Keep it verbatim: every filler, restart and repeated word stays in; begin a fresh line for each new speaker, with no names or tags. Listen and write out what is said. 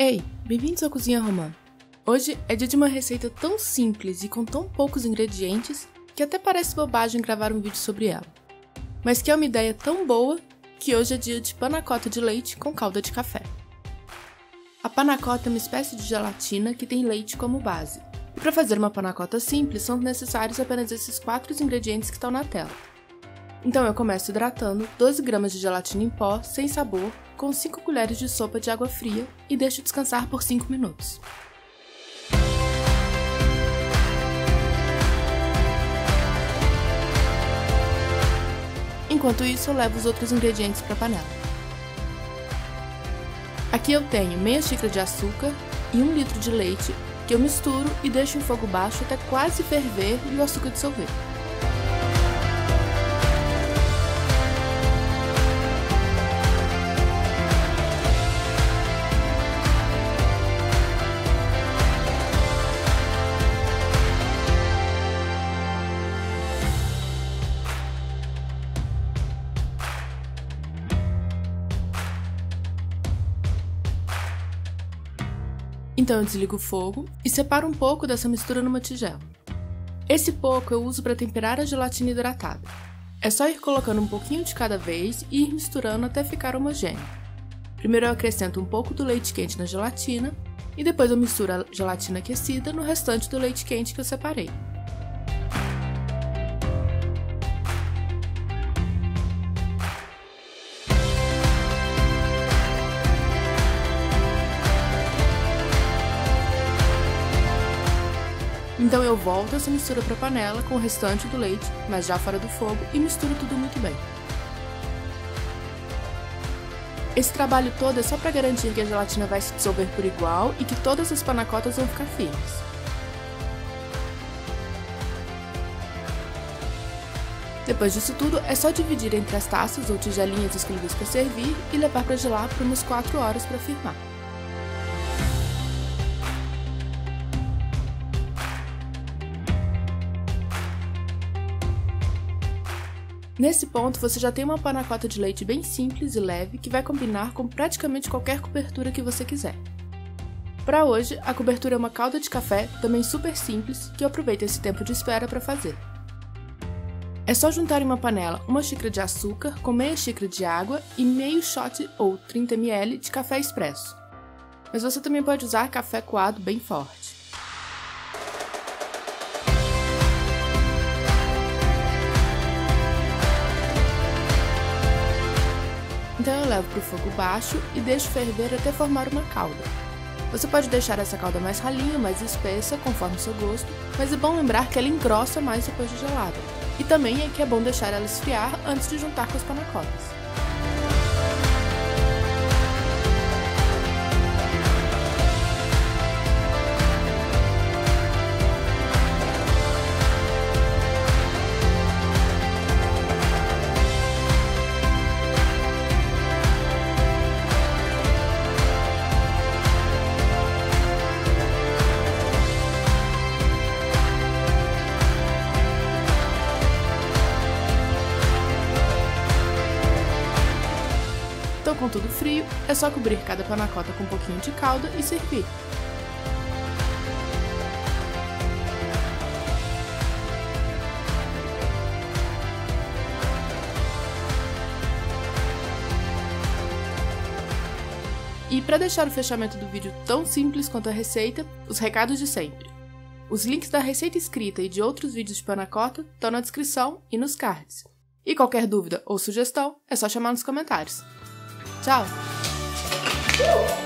Ei, bem-vindos à Cozinha Romã. Hoje é dia de uma receita tão simples e com tão poucos ingredientes que até parece bobagem gravar um vídeo sobre ela. Mas que é uma ideia tão boa que hoje é dia de panacota de leite com calda de café. A panacota é uma espécie de gelatina que tem leite como base. E para fazer uma panacota simples são necessários apenas esses quatro ingredientes que estão na tela. Então eu começo hidratando doze gramas de gelatina em pó, sem sabor, com cinco colheres de sopa de água fria e deixo descansar por cinco minutos. Enquanto isso, eu levo os outros ingredientes para a panela. Aqui eu tenho meia xícara de açúcar e um litro de leite, que eu misturo e deixo em fogo baixo até quase ferver e o açúcar dissolver. Então eu desligo o fogo e separo um pouco dessa mistura numa tigela. Esse pouco eu uso para temperar a gelatina hidratada. É só ir colocando um pouquinho de cada vez e ir misturando até ficar homogêneo. Primeiro eu acrescento um pouco do leite quente na gelatina e depois eu misturo a gelatina aquecida no restante do leite quente que eu separei. Então eu volto essa mistura para a panela com o restante do leite, mas já fora do fogo, e misturo tudo muito bem. Esse trabalho todo é só para garantir que a gelatina vai se dissolver por igual e que todas as panacotas vão ficar firmes. Depois disso tudo, é só dividir entre as taças ou tigelinhas escolhidas para servir e levar para gelar por umas quatro horas para firmar. Nesse ponto, você já tem uma panacota de leite bem simples e leve que vai combinar com praticamente qualquer cobertura que você quiser. Para hoje, a cobertura é uma calda de café, também super simples, que eu aproveito esse tempo de espera para fazer. É só juntar em uma panela uma xícara de açúcar com meia xícara de água e meio shot ou trinta mililitros de café expresso. Mas você também pode usar café coado bem forte. Então eu levo para o fogo baixo e deixo ferver até formar uma calda. Você pode deixar essa calda mais ralinha, mais espessa, conforme o seu gosto, mas é bom lembrar que ela engrossa mais depois de gelada. E também é que é bom deixar ela esfriar antes de juntar com as panacotas. Então, com tudo frio, é só cobrir cada panacota com um pouquinho de calda e servir. E para deixar o fechamento do vídeo tão simples quanto a receita, os recados de sempre. Os links da receita escrita e de outros vídeos de panacota estão na descrição e nos cards. E qualquer dúvida ou sugestão, é só chamar nos comentários. Tchau!